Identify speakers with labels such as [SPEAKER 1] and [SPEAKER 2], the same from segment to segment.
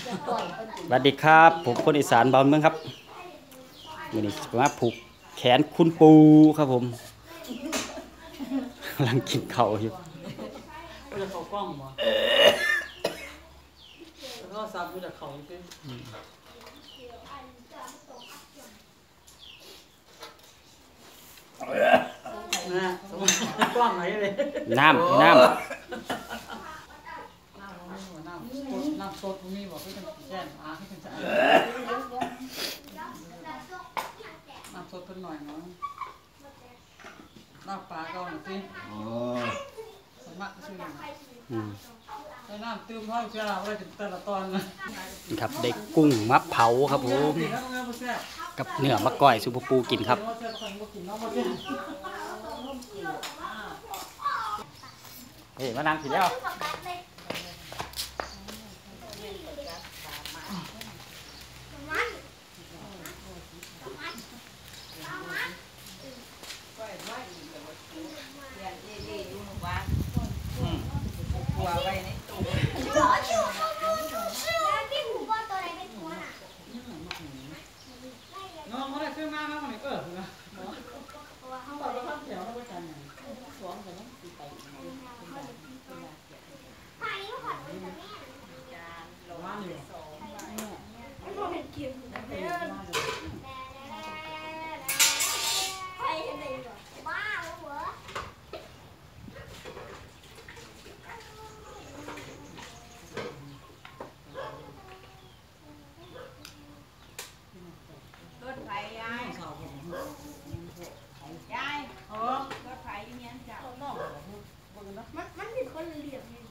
[SPEAKER 1] สวัสดีครับผมคนอีสานบ้านเมืองครับวันนี้มาผูกแขนคุณปูครับผมกำลังกินข้าวอยู่
[SPEAKER 2] จะเข้ากล้องบ่แล้วก็ซับจะเข้าอีกนะกล้องไหนเลย
[SPEAKER 1] น้ำ
[SPEAKER 2] น้ำสดมีบอกให้กันแจ้งให้กันจะน้ำสดเพิ่นหน่อยเนาะน้ำปลาก่อนสิสมัครชื่อใช้น้ำตื้มห้องเช้าไว้ถึงแต่ละตอนนะครับ
[SPEAKER 1] ได้กุ้งมะเผาครับผมกับเนื้อมะก้อยซูเปอร์ปูกินครับเฮ้ยมานั่งผิดแล้วน้องเขาได้ขึ้นมาแล้วมันเออนะเขาบอกว่าเดี๋ยวเราไปกันสวมกันต้องตีไปว่าอยู่
[SPEAKER 3] มันเป็นคนเหลี่ยมไง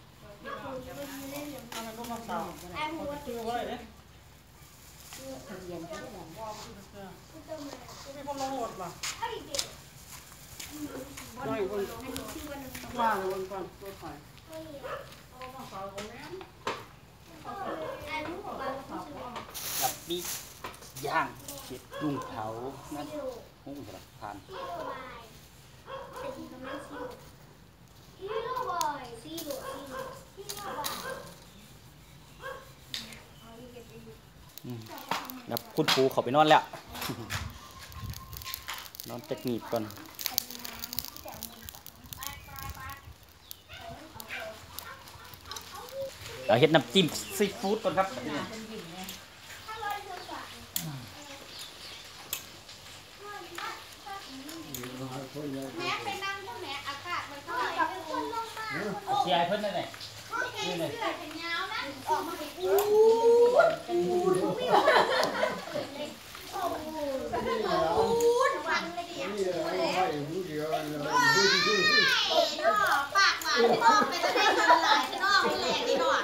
[SPEAKER 2] มีคนลงหมดป่ะน้อยคนว่าเลยวันก่อนตัวไข่
[SPEAKER 1] กับปีย่างเห็ดลุงเผานั่นหุ้งสลับทานแล้วคุณปูเขาไปนอนแล้วนอนเทคนิคก่อนเราเฮ็ดน้ำจิ้มซีฟู้ดก่อนครับ
[SPEAKER 3] แม่ไปนั่งพวกแม่อากาศมันก็เลยเป็นคนลงมา
[SPEAKER 1] เชียร์เพิ่นได้ไหน
[SPEAKER 3] นี่เลยเป็นยาวนะออกมาเป็นอู้วันเลยดิปากหวานที่นอกไปจะได้เงินหลายที่นอกนี่แหละนี่หน่อย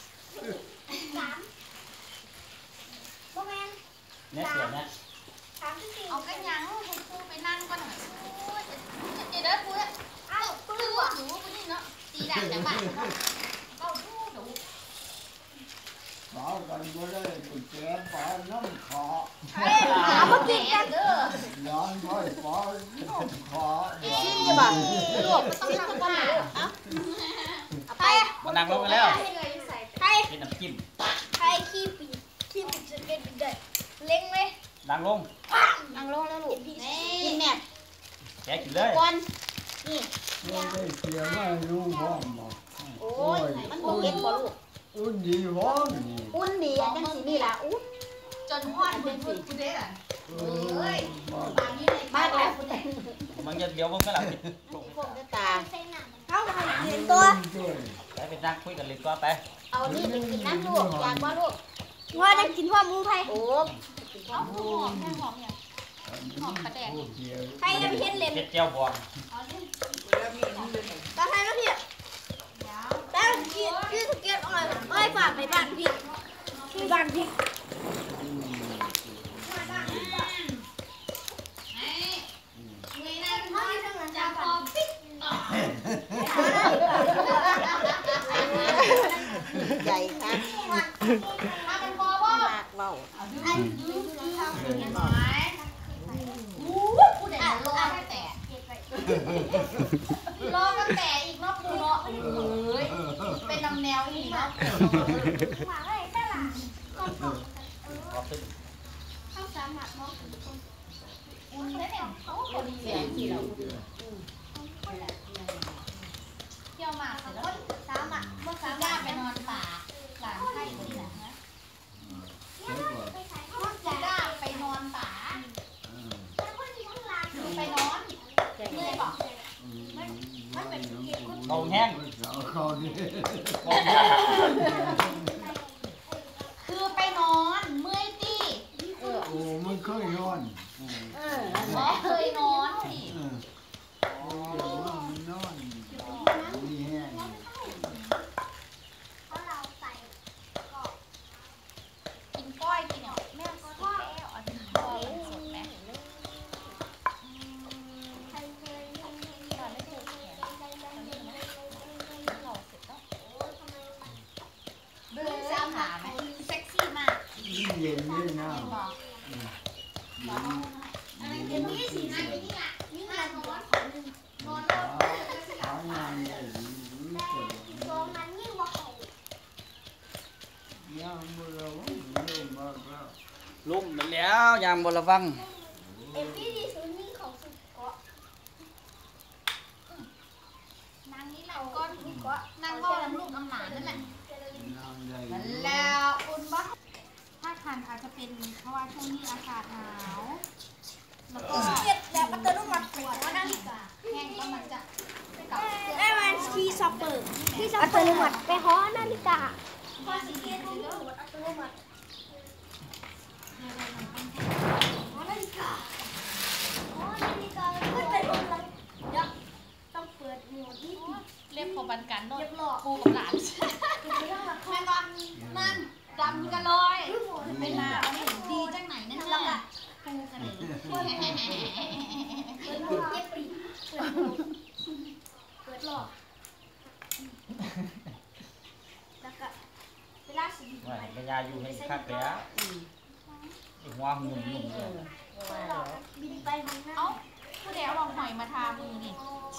[SPEAKER 3] โมเมนต์
[SPEAKER 1] เนี่ยเสียเนี่ย
[SPEAKER 3] เอากระยังให้กูไปนั่งก่อนหน่อยเดี๋ยวเด้อกูอ้าวกูรู้ว่าหนูกูนี่เนาะตีด่างจากบ้านเนาะก็ดูดู
[SPEAKER 4] bảoกันก็ได้กุญแจปาน้ำขา
[SPEAKER 3] หามากินกันเด้อ
[SPEAKER 4] ย้อนค่อยปาน้ำขา
[SPEAKER 3] กินจะบ่ลวกต้องทำกันอ่ะไป
[SPEAKER 1] มานั่งลงกันแล้ว
[SPEAKER 3] ใคร
[SPEAKER 1] กินน้ำจิ้ม
[SPEAKER 3] ใครขี้ปีจะเป็นเด็กเล้งไหม
[SPEAKER 1] นั่งลง
[SPEAKER 3] นั่งลงแล้วลูกกินแม่
[SPEAKER 1] แกกินเลย
[SPEAKER 3] ก่อนนี่
[SPEAKER 4] ไม่ได้เสียไม่รู้พ่อมา
[SPEAKER 3] โอ้ยมันโอเคบ่ลูก
[SPEAKER 4] อุ่นดีวะ
[SPEAKER 3] อุ่นดีจังสินี่ล่ะอุ่นจนฮอดเป็นสิกูเด้ล่ะเอ้ยมากแล้ว
[SPEAKER 1] มันจะเดี๋ยวมึงก็หลับ
[SPEAKER 3] พวกตาเข้ามาเห็นตัว
[SPEAKER 1] ไปนั่งคุยกันเลยก็ไป
[SPEAKER 3] เอานี่ไปกินน้ำลูกอยากบ่ลูกว่าได้กินพ่อมูไผโอ้เอาหอมแม่หอมเนี่ยหอมกระแดกใครจะไปเฮ็ดเล็บ
[SPEAKER 1] เฮ็ดเจียวบอง
[SPEAKER 3] ตาไทยแล้วพี่แต่พี่สเก็ตอะไรเอ้ยฝากไปบ้านพี่บ้านพี่ใหญ่ครับถ้าเป็นพอบ่มากเบาผู้ใดรอให้แต่รอก็แต่อีกเนาะปูเนาะเอ้ยเป็นนำแนวอีกเนาะอุ่นได้เนี่ยโอ้พอดีเลยเที่ยวมาเสร็จแล้วสามอ่ะเมื่อสามย่าไปนอนป่าหลานไข่คนนี้นะย่าไปนอนป่าไปนอนเมื่อยบอกมันเป็นเก็บ
[SPEAKER 1] เอาแห้ง
[SPEAKER 4] เขาดิ
[SPEAKER 3] คือไปนอนเมื่อยตี
[SPEAKER 4] โอ้มันเคยนอน
[SPEAKER 3] เคยนอนสิ
[SPEAKER 4] มันนอนมีแห้ง
[SPEAKER 3] กินก้อยกินเนี่ยแม่ก็แก้วอันนี้ก้อยสดไหมเดินเส้นขาไหมเซ็กซี่มาก
[SPEAKER 4] เย็นด้วยนะ
[SPEAKER 3] เห็นบอกอะไรเดี๋ยวนี้สีนั่นนี่อ่ะนี่งานนอนของหนึ่งนอนแล้ว
[SPEAKER 4] หางานได้ดี
[SPEAKER 3] ตรงนั้นยิ่งว่าเขา
[SPEAKER 4] ยังไม่รู้เรื่องมากแล้ว
[SPEAKER 1] ลุ่มไปแล้วยามบระวัง
[SPEAKER 3] เอ็มพีดีสุดยิ่งของสุดเกาะนางนี่แหละก้อนเกาะนางก็ลูกอำหลานนั่นแหละ
[SPEAKER 4] นางได้
[SPEAKER 3] มันแล้วอุ่นปะถ้าคันอาจจะเป็นเพราะว่าช่วงนี้อากาศหนาวแล้วก็เก็บแบบอัตโนมัติปวดว่านาฬิกาแห้งก็มันจะกลับ
[SPEAKER 5] ได้มันคีย์ซับเปิดอัตโนมัติไปฮ้อนาฬิกา
[SPEAKER 3] ก็สิเกตดูเยอะ
[SPEAKER 5] อัตโนมัติ
[SPEAKER 3] เพราะนาฬิกา
[SPEAKER 5] ฮ้อนาฬิกามันเป็นอะไรเดี๋ยวต้องเปิดโหมดนี่
[SPEAKER 3] เรียบพอบันกันโน่นกูกับหลานแม่ก็นั่นดำกันเลยเป็นมาไม่ดีจังไหนนั่นแหละกูกันเลย
[SPEAKER 5] เปิดโหมดเอฟปีเปิดหลอดแล้วก็เวลาสี
[SPEAKER 1] ว่าเห็นปัญญาอยู่ให้คักแล้วอีกหัวหนุ่มๆเลย
[SPEAKER 5] บินไปข้างหน้า
[SPEAKER 3] เอ้าผู้เดียวลองหอยมาทามือนี่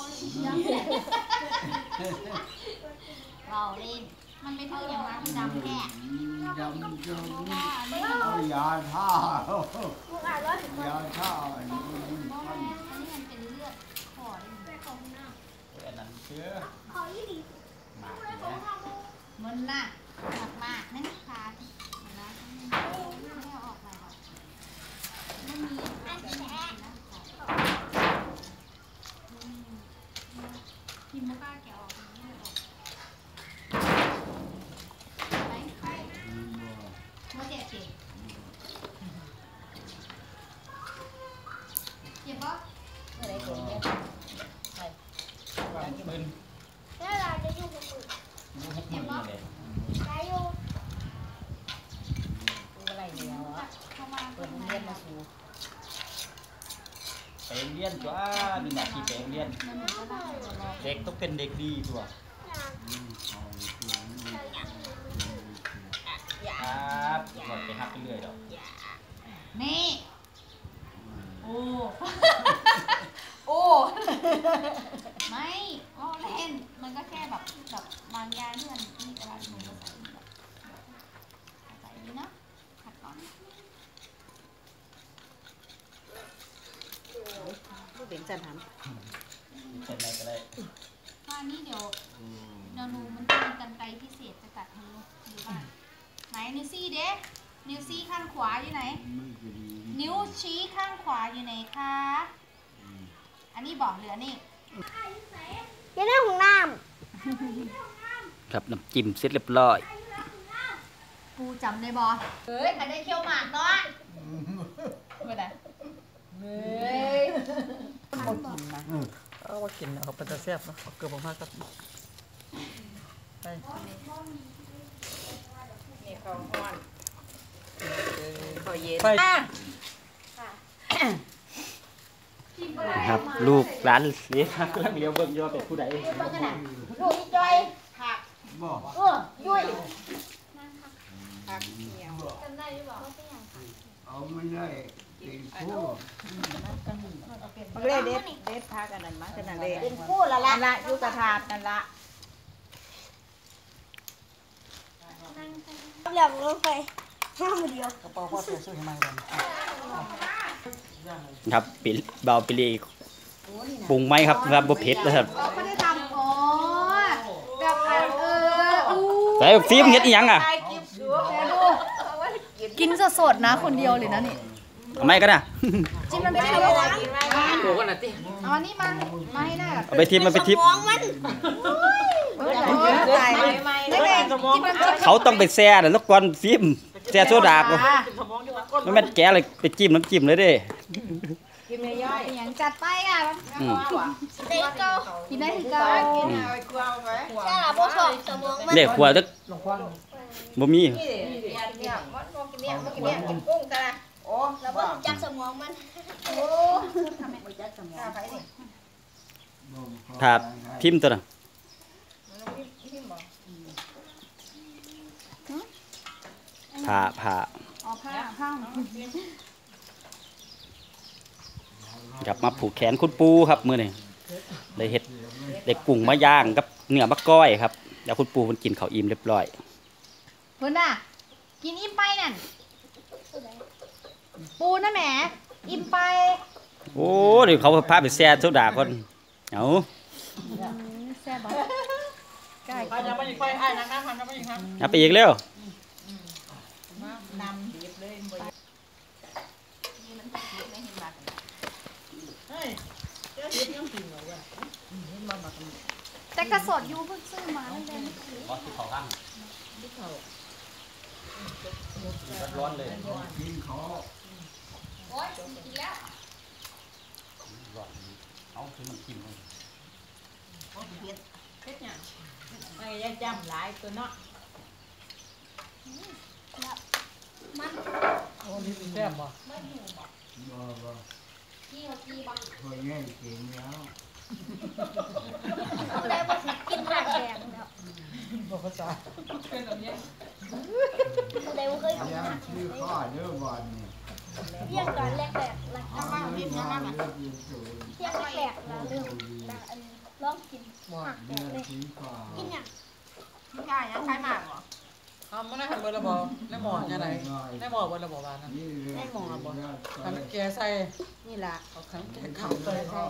[SPEAKER 3] เราเล่นมันไม่เท่าอย่างนั้นดำแค่
[SPEAKER 4] ดำจน
[SPEAKER 3] ว่าไม่
[SPEAKER 4] เอายาท่า
[SPEAKER 5] มึงอ่านว่าถึง
[SPEAKER 4] ยาท่าอันนี้มัน
[SPEAKER 3] อันนี้มันเป็นเลือดขอด
[SPEAKER 1] อันนั้นเชื้อ
[SPEAKER 5] ขอยี่ดี
[SPEAKER 1] หมากเนี่ย
[SPEAKER 3] มันน่ะหนักมากนั่นคานะไม่เอาออกมาหรอกไม่มีอันแฉะพิมพ์ไม่กล้าแกะออกไม่ออกไปไปมาแกะเจ็บเจ็บปะ
[SPEAKER 1] วางปืน
[SPEAKER 5] แล้วเราจะอยู่กับมึง
[SPEAKER 1] ลูกหกหมื่นเลย
[SPEAKER 5] ได้อยู่
[SPEAKER 3] เข้ามาเปิดโรงเรียนมาสู่
[SPEAKER 1] ไปเรียนตัวมีหน้าที่ไปเรียน
[SPEAKER 3] มันก็ได้รอ
[SPEAKER 1] เด็กต้องเป็นเด็กดีตัวครับก่อนไปหักไปเรื่อยดอก
[SPEAKER 3] นี่ โอ้ โอ้ ไม่อ๋อเล่น มันก็แค่แบบบางยาเลื่อนที่เวลาหนูมาใส่แบบใส่นี้เนาะขัดก่อน
[SPEAKER 2] ลูกเบ่งจันหัน
[SPEAKER 1] เป็นอะไรก็ได้
[SPEAKER 3] ว่านี่เดี๋ยวหนูมันจะมีกรรไกรพิเศษจะตัดให้ดูดูบ้างไหนนิ้วซี่เด้นิ้วซี่ข้างขวาอยู่ไหน นิ้วชี้ข้างขวาอยู่ไหนคะ อันนี้บอกเหลือนี่
[SPEAKER 5] ยังได้ของน้
[SPEAKER 1] ครับน้ำจิ้มเสร็จเรียบร้อย
[SPEAKER 3] ปูจำได้บอเฮ้ยใครได้เคี่ยวหมากเนาะไม่ได้เฮ้ย
[SPEAKER 2] เอาว่ากินเอาไปจะแซ่บเนาะเอาเกลือมากครับไปนี่ข้าวห้อนข้าวเย็นไป
[SPEAKER 1] ครับลูกหลานเลี้ยงกำลังเลี้ยวเบิ่งยอเป็นผู้ใด
[SPEAKER 5] ำดูอีจอยผัก
[SPEAKER 4] บอก
[SPEAKER 5] ยุ้ย
[SPEAKER 3] จำได้หรือเปล่า
[SPEAKER 4] เอาไม่ได้เป็นคู่
[SPEAKER 2] เด็ดพากันนั่นมาขนาดเด็ด
[SPEAKER 5] เป็นคู่ละละ
[SPEAKER 2] นั่นละยุกระทาดนั่นละ
[SPEAKER 5] เหลี่ยมลงไปห้ามือเดียว
[SPEAKER 2] กระเป๋าพ่อเสียช่วยทำไมกัน
[SPEAKER 1] ครับปิเบาปิลีปรุงไหมครับว่าบ่เผ็ดนะครับ
[SPEAKER 3] เราไม่ได้ทำอ๋อกับอู้
[SPEAKER 1] แต่ฟิล์มเฮ็ดอีหยังอ่ะ
[SPEAKER 3] กินสดๆนะคนเดียวเลยนะนี่
[SPEAKER 1] ทำไมกันน่ะ
[SPEAKER 3] จิ้มมันไปทำอะไรเอาอันนี้มาให้หน้า
[SPEAKER 1] เอาไปทิมมันไปทิม
[SPEAKER 5] มองมัน
[SPEAKER 3] ใส่ไม่แม่จิ้มมัน
[SPEAKER 1] เขาต้องไปแซ่น่ะแล้วก่อนฟิล์มแซ่โซดาบ่มันแม่นแกะเลยไปจิ้มน้ำจิ้มเลยเด้
[SPEAKER 3] อย่างจัดไปอ่ะ
[SPEAKER 1] อืม
[SPEAKER 5] เด็กเก่า
[SPEAKER 3] กินได้ถึงเก่า
[SPEAKER 5] จ้าพวกสอบสมองมัน
[SPEAKER 1] เด็กขวดตึกบ่มี
[SPEAKER 5] แล้วก็จักสมองมัน
[SPEAKER 1] ถ้าพิมพ์ตัวน่ะผ่า
[SPEAKER 3] อ๋อผ้า
[SPEAKER 1] กลับมาผูกแขนคุณปูครับมื้อนี้ได้เฮ็ดได้กุ้งมาย่างกับเนื้อมะก้อยครับเดี๋ยวคุณปูเพิ่นกินข้าวอิ่มเรียบร้อย
[SPEAKER 3] เพิ่นน่ะกินอิ่มไปนั่นปูนะแหมอิ่มไป
[SPEAKER 1] โอ้เดี๋ยวเขาพาไปแซ่โซดาก่อนเอา
[SPEAKER 3] แซ่บบ่ใกล้
[SPEAKER 2] ไปยังไม่ยิงไฟไอ้นักน้ำพันยังไม่ยิงครับ
[SPEAKER 1] เอาไปอีกเร็ว
[SPEAKER 3] แต่กระสดอยู่เพิ่งซื้อมาเลย
[SPEAKER 1] ร้อนเลย
[SPEAKER 4] กินเขา
[SPEAKER 3] โอ๊ยกินแล้ว
[SPEAKER 1] เอาคือมันกินเลย
[SPEAKER 6] ไม่ได้จำหลายตัวเนาะ
[SPEAKER 2] โอ้นี่แซ่บบ่
[SPEAKER 4] บ่
[SPEAKER 3] พี่เขาพี่บัง
[SPEAKER 4] พอแย่งกินแล้ว
[SPEAKER 5] แต่ว่ากินผักแดงแล้ว
[SPEAKER 2] บ่ภาษาเป็นแบบนี้
[SPEAKER 5] แต่ว่าเคยกิน
[SPEAKER 4] ย่าง
[SPEAKER 5] ผัก
[SPEAKER 4] ชื่อข้าเด้อวันนี้
[SPEAKER 5] เที่ยงก่อนแรกแรกแล้ว
[SPEAKER 4] เอามาเล่นมาเล่นกินสูง
[SPEAKER 5] เที่ยงแรกแล้วเรื่องอันลองกินผักแด
[SPEAKER 4] เนื้
[SPEAKER 5] ง
[SPEAKER 4] อ
[SPEAKER 5] เลย
[SPEAKER 4] สีฟ้า
[SPEAKER 5] กินอย่าง
[SPEAKER 6] กล้ายังใครมากบ่
[SPEAKER 2] ทำมันได้ทำเบอร์ละบ่ได้หมอยังไงได้หมอเบอร์ละบ่บ้านนั้น
[SPEAKER 4] นี่เลย
[SPEAKER 2] ทำแกใส่
[SPEAKER 6] นี่ล่ะ
[SPEAKER 2] เอาขังแกข้าวใส่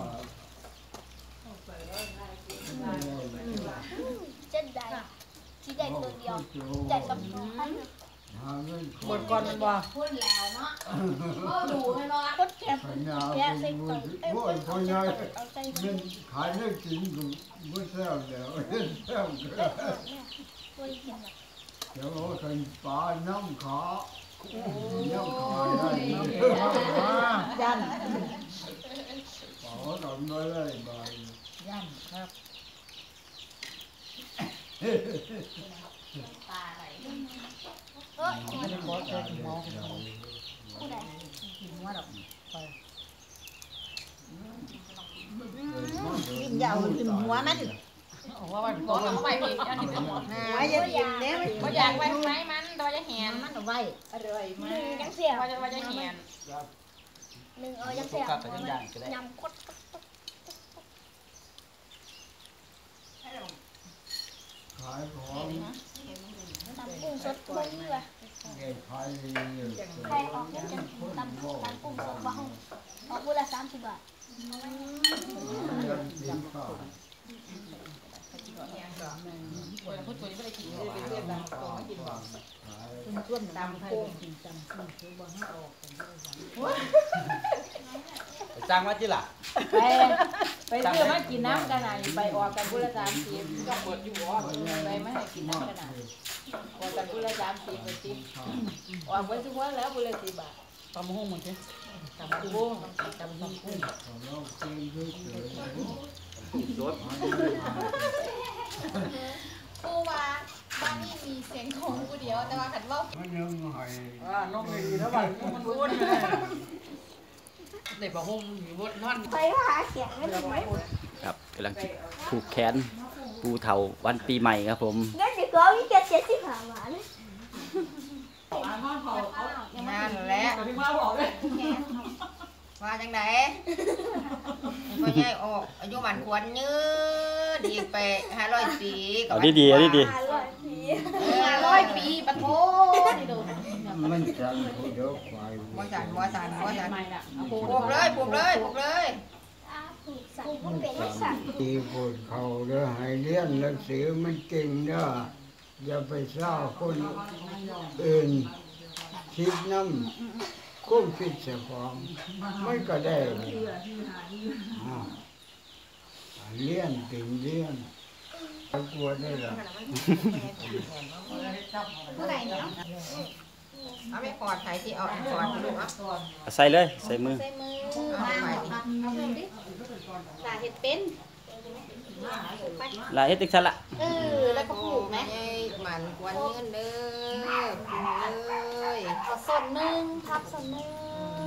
[SPEAKER 5] เจ็ดได้ที่ได้ตัวเดียวใจกับน้อง
[SPEAKER 2] บนก่อนมันบ่
[SPEAKER 3] พูดแล้วเนาะก็ดูให้รอ
[SPEAKER 5] คดแกะแกะใส่กล่องเอ้ยคนเอาใส่
[SPEAKER 4] มันขายได้กินกูไม่แซ่บแล้วแซ่บ
[SPEAKER 5] ตัวเดียว
[SPEAKER 4] เดี๋ยวเอาใส่ปลาน้ำขาน้ำขาได้
[SPEAKER 6] ยัน
[SPEAKER 4] ปลาหนอนน้อยเลยบาย
[SPEAKER 6] ยัน
[SPEAKER 2] ครับ
[SPEAKER 5] เออ
[SPEAKER 2] ไม่ได้ขอแกกินหมอ
[SPEAKER 5] ผู้ใด
[SPEAKER 6] หัวดอก
[SPEAKER 2] ไป
[SPEAKER 6] กินยาวกินหัวมัน
[SPEAKER 2] เอาว่าไปก่อนเอาไปพี่อันนี้เป็นหมอ
[SPEAKER 6] หาอย่ากินเด้อ
[SPEAKER 3] ก็อยากไว้ไหมมันแต่ว่าจะแหน
[SPEAKER 6] มันเอาไว้อร่อยมาก
[SPEAKER 5] ยังเสีย
[SPEAKER 3] ว่าจะแหน
[SPEAKER 5] หนึ่งยังเสียยำคด
[SPEAKER 4] ขายของ
[SPEAKER 5] ตำกุ้งสดกุ้งนี่ว่ะ
[SPEAKER 4] แก่ขาย
[SPEAKER 5] ใครออกเงินจะตำกุ้งสดบ้างออกบุละ30 บาท
[SPEAKER 4] สีฟ้า
[SPEAKER 2] พูดตัวนี้ไม่ได้กิน
[SPEAKER 6] คุณชวนตำไทยกินตำกุ้งคือบ่ให้ออก
[SPEAKER 1] จ้างว่าจิล่ะ
[SPEAKER 6] ไปเพื่อมากินน้ำกันไหนไปออกกันบุละ30ก็เปิดอยู่บ่ไปไม่ให้กินน้ำกันไหนออกกันบุละ30ไปสิออกไปทุกวันแล้วบุละ10 บาท
[SPEAKER 2] ตำห้องเหมือนกัน
[SPEAKER 6] ตำกุ้งตำกุ้ง
[SPEAKER 4] ของเราเป็นด้วยเสือ
[SPEAKER 3] กูว่าบ้านนี้มีเสียงของกูเดียวแต่ว่าขันว่า
[SPEAKER 4] มันยังไง
[SPEAKER 2] น้องเลยเท่าไหร่มันอ้วนเลยเด็กประห้องอยู่บนนั่น
[SPEAKER 5] ไปหาแขกไม่ได้ไหม
[SPEAKER 1] ครับกำลังผูกแขนปูเถาวันปีใหม่ครับผม
[SPEAKER 5] งั้นเดี๋ยวก็มีแก75 บาทเลย
[SPEAKER 6] นั่นแหละ
[SPEAKER 2] แต่ที่มาบอกเลย
[SPEAKER 6] ว่าจังไดพ่อใหญ่ออกอายุมันควรยืดอีกไป500 ปี
[SPEAKER 1] เอาดีๆเอาดี
[SPEAKER 5] 500 ปี
[SPEAKER 6] 500 ปีปะโถนี่ดู
[SPEAKER 4] มันจันผู้เดียวควาย
[SPEAKER 6] บ่จันบ่จันบ่จัน
[SPEAKER 3] ไม่ละเอา
[SPEAKER 6] ปลูกเลยปลูกเลยปลูกเลย
[SPEAKER 5] ผูกสัตว์ผูก
[SPEAKER 4] มัน
[SPEAKER 5] เป็น
[SPEAKER 4] จั
[SPEAKER 5] สัต
[SPEAKER 4] น
[SPEAKER 5] ว์
[SPEAKER 4] ตีปวดเข่าเด้อให้เรียนหนังสือมันเก่งเด้ออย่าไปเศร้าคนอื่นคิดน้ำคุ้มคิดเสียความมันก็ได้เลี้ยนติ่งเลี้ยนกลัวได้หรอ
[SPEAKER 3] เมื่อไหร่เนาะ
[SPEAKER 6] เอาไปกอดใครที่เอากอดลูกอ่ะ
[SPEAKER 1] ใส่เลยใส่มือ
[SPEAKER 3] ใส่มือมาเอาเพิ่มดิหลาเห็ดเป็น
[SPEAKER 1] ลาเฮ็ดจังซั่นล่ะ
[SPEAKER 3] แล้วก็ผูกไหม
[SPEAKER 6] มันกวนเงินเด้อผูกเลย
[SPEAKER 3] เอาส่วนหนึ่งทับส่วนหนึ่ง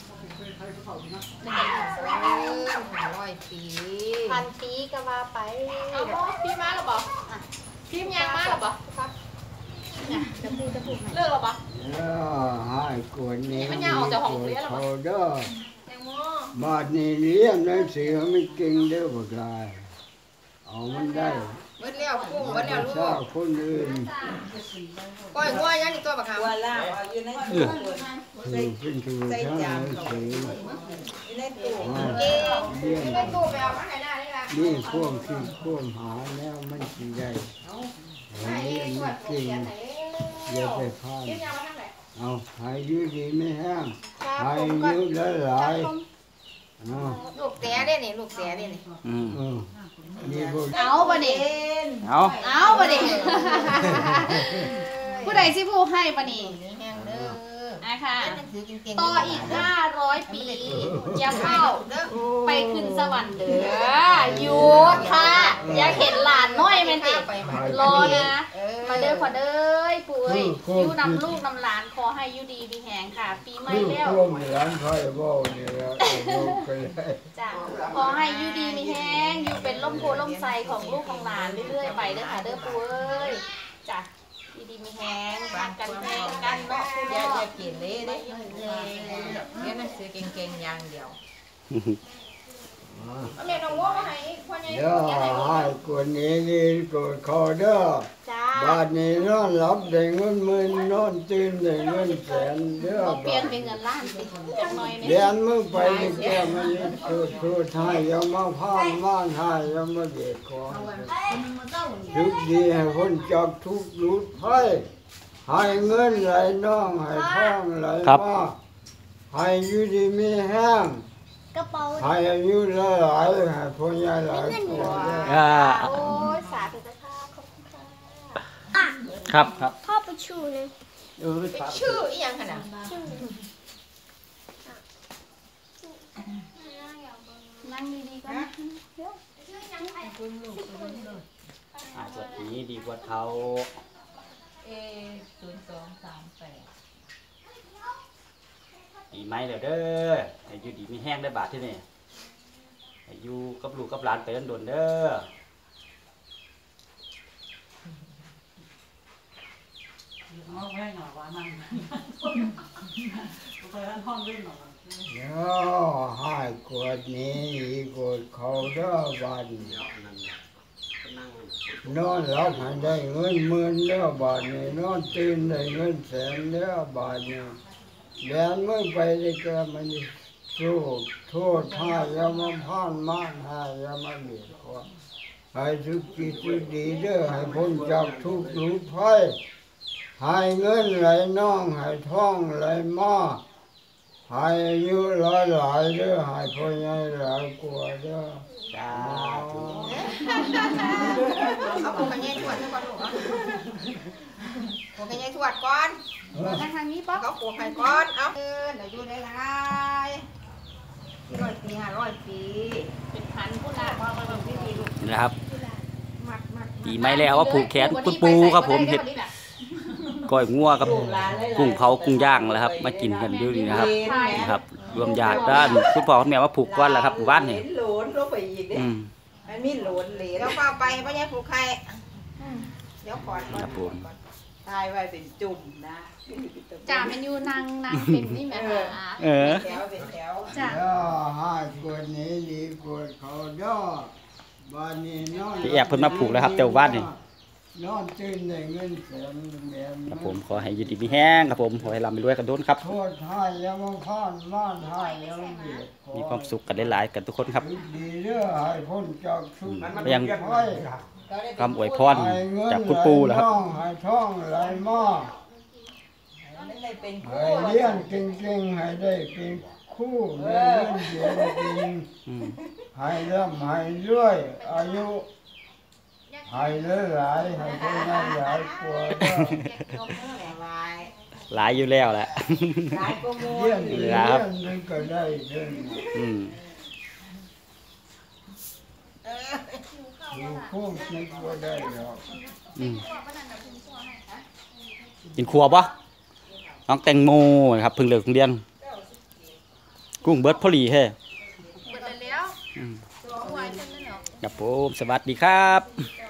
[SPEAKER 6] 100 ปี
[SPEAKER 3] พันปีก็ว่าไป
[SPEAKER 6] เอาบ่พี่มาหรอบ่พี่ยางมาหรอบ่ครับ
[SPEAKER 3] จะพูดไหน
[SPEAKER 6] เลิกหรอบ่
[SPEAKER 4] ให้กวนนี้
[SPEAKER 6] มันยาวออกจากห้องเรียนแล้ว
[SPEAKER 4] เขาเด้อ
[SPEAKER 6] แตงโม
[SPEAKER 4] บาดนี้เลี้ยงหนังสือมันเก่งเด้อบ่ได้เอามันได้
[SPEAKER 6] เบิดแล้วกุ้งเบิดแล้วลู
[SPEAKER 4] เศร้าก คนอื่น
[SPEAKER 6] ก้อยงัวยังนี่ตัวบักหา
[SPEAKER 2] ว่าล่าอยู่ใน
[SPEAKER 1] เออ
[SPEAKER 4] คือเป็นคือทั้งหนังสือ
[SPEAKER 2] อยู่ในตู้
[SPEAKER 6] เก่ง
[SPEAKER 4] เลี้ยง
[SPEAKER 6] อยู่ในตู้ไปเอามาให้หน้านี่ล่ะ
[SPEAKER 4] นี่พ่วงคือพ่วงหาแล้วมันสิได้เลี้ยงมันเก่งอย่าไปพลาด
[SPEAKER 6] ยืนยาวมาทางไหน
[SPEAKER 4] เอาหายยืดดีไม่แห้งหายยืดหลายๆเอา
[SPEAKER 6] ลูกแต้เด้นี่ลูกแต้เด้นี่
[SPEAKER 1] อืม
[SPEAKER 4] เออนี่บ่
[SPEAKER 3] เอาบ่ดิ
[SPEAKER 1] เอา
[SPEAKER 3] เอาบ่ดิผู้ใดสิผู้ให้ปะนี่
[SPEAKER 6] นี่แห้งเด้อ
[SPEAKER 3] อ่ะค่ะ
[SPEAKER 6] เรียนหนังสือเก่งๆ
[SPEAKER 3] ต่ออีก500 ปีอย่าเข้า
[SPEAKER 6] เด้อ
[SPEAKER 3] ไปขึ้นสวรรค์เด้ออยู่ค่ะอยากเห็นหลานน้อยแม่นติ
[SPEAKER 6] ไปมาร
[SPEAKER 3] อนะ มาเด้อขอเด้อปู่เอ้ยอยู่นำลูกนำหลานขอให้อยู่ดีมีแหงค่ะ ปีใหม่
[SPEAKER 4] คือ
[SPEAKER 3] แล้ว
[SPEAKER 4] พ่วงหลานไฟบ่นี่แหละเอาลงไปเลย
[SPEAKER 3] จ้ะขอให้อยู่ดีมีแหงอยู่เป็นล่มโพล่มไทรของลูกของหลานเรื่อยๆไปเด้อค่ะเด้อปู่เอ้ยจ้ะอยู่ดีมีแหงรักกันแพงกันเนาะปู่
[SPEAKER 6] อย่า
[SPEAKER 3] เนาะ
[SPEAKER 6] เปลี่ยนเลยเด้เรียนหนังสือเก่งๆอย่างเดียวเอาแม่น้องโง่มาให้พ่อใหญ่
[SPEAKER 4] เด้อให้กวนนี้นี่กดคอเด้อ
[SPEAKER 3] จ้า
[SPEAKER 4] บาดนี้นอนหลับได้เงินหมื่นนอนตื่นได้เงินแสนเด้อ
[SPEAKER 3] เอาเปลี่ยนเป็นเงินล้านสิจักหน่อย
[SPEAKER 4] เรี
[SPEAKER 3] เนี่ย
[SPEAKER 4] ยนมึงไปนี่แก้มันคือให้อย่ามาพานม่านให้อย่ามาเด็ดของทุกดีให้คนจากทุกข์หลุดภัยให้เงินไหลน้องให้ทองไหลมาให้อยู่ดีมีแห้ง
[SPEAKER 5] กระเป๋า
[SPEAKER 4] ให้อายุหลายให้พ่อใหญ่หลายตัวเด้อ
[SPEAKER 1] อ่า
[SPEAKER 3] โอ้ยสาธุจ้าค่ะขอบคุณค่ะ
[SPEAKER 5] อ่ะ
[SPEAKER 1] ครับครับ
[SPEAKER 5] พ่อไปชูเลย
[SPEAKER 6] ชื่ออีหยังขนาด
[SPEAKER 3] นั่งดีๆก่อนนะเดี๋ยว
[SPEAKER 1] สวดนี้ดีกว่าเขา
[SPEAKER 6] 0238
[SPEAKER 1] ปีใหม่แล้วเด้อให้อยู่ดีมีแห้งได้บาทที่นี่ให้อยู่กับลูกกับหลานไปโดนๆเด้อ
[SPEAKER 2] เอาแม่หน่อยว่านั่งไปห้องเล่นหน่อย
[SPEAKER 4] เดี๋ยวให้กดนี้กดเขาเด้อบัดนี้นอนหลับให้ได้เงินหมื่นเด้อบาดนี้นอนตื่นได้เงินแสนเด้อบาดนี้แดนมึงไปได้แกมันสู้โทษให้อย่ามาพานม่านให้อย่ามาเบียดขวางให้ทุกจิตทุกดีเด้อให้พ้นจากทุกข์หลุดภัยให้เงินไหลน้องให้ทองไหลมาให้อายุหลายๆเด้อให้พ่อใหญ่หลายกว่าเด้อ
[SPEAKER 1] จ้าธุ
[SPEAKER 6] เอาปูกันยายทวดซะก่อนลูกปูกันยายทวดก่อน
[SPEAKER 3] นั่งทางนี้ป๊อก
[SPEAKER 6] เขาปูให้ก่อนเอาเดี๋ยวอยู่ได้หลาย100 ปี500 ปี
[SPEAKER 3] เป็นพันผู้ละ
[SPEAKER 1] นี่นะครับ
[SPEAKER 6] มัด
[SPEAKER 1] ปีใหม่แล้วว่าผูกแขนคุณปูครับผมเห็ดก้อยงัวกับกุ้งเผากุ้งย่างแล้วครับ มากินกันอยู่นี่นะครับนี่ครับ รวมญาติด้านคุณพ่อคุณแม่มาผูกก้อนแล้วครับหมู่บ้านนี่
[SPEAKER 2] โหลนลงไปอีกเด้
[SPEAKER 1] อืม
[SPEAKER 2] มันมีโหลนเหล
[SPEAKER 6] เดี๋ยวเฝ้าไปพ่อใหญ่ผูกไข่เดี๋ยวก่อน
[SPEAKER 1] ครับผม
[SPEAKER 2] ตายไว้เป็นจุ่มนะ
[SPEAKER 3] จ่าเป็นอยู่นางเป็นนี่แม่ค่ะ
[SPEAKER 1] เออ
[SPEAKER 2] แถวเป็นแถว
[SPEAKER 3] จ้า
[SPEAKER 4] เด้อให้กดนี้ดีกดเขาเด้อบ้านนี้นอน
[SPEAKER 1] พี่แอบเพิ่นมาผูกแล้วครับแต่ว่าบ้านนี่
[SPEAKER 4] นอนตื่นได้เงินแสนแม่น
[SPEAKER 1] ครับผมขอให้อยู่ดีมีแห้งครับผมขอให้ร่ำให้รวยกันโดนครับ
[SPEAKER 4] โทษให้ยามาพานม่านให้ยามาเบียด
[SPEAKER 1] มีความสุขกันหลายๆกันทุกคนครับ
[SPEAKER 4] ดีเด้อให้พ้นจากทุกข์
[SPEAKER 1] ยัง
[SPEAKER 4] ให้
[SPEAKER 1] คำอวยพรจากคุณปู่แล้วครับ
[SPEAKER 4] ให้ท่องไหลมา
[SPEAKER 6] ไม่ได้เป็น
[SPEAKER 4] ให้เลี้ยงเก่งๆให้ได้เป็นคู่ในเงินเดือนกิน
[SPEAKER 1] อืม
[SPEAKER 4] ให้ร่ำให้ด้วยอายุให้หลายๆให้คนนั้นหลายกว่าเด้อ
[SPEAKER 1] หลายอยู่แล้วแหละ
[SPEAKER 4] เลี้ยงเลี้ยงนึงก็ได้เด้อ
[SPEAKER 1] อืม
[SPEAKER 4] อยู่คู่คิดว่าได้หรอก
[SPEAKER 1] อืมกินครัวปะน้องแตงโมนะครับเพิ่งเลิกโรงเรียนกุ้งเบิร์ดพอลีแฮ่
[SPEAKER 3] เปิดเลยแล้ว
[SPEAKER 1] อืม
[SPEAKER 3] ตัววายเส้นนั่นเหรอ
[SPEAKER 1] ครับผมสวัสดีครับ
[SPEAKER 3] จ้า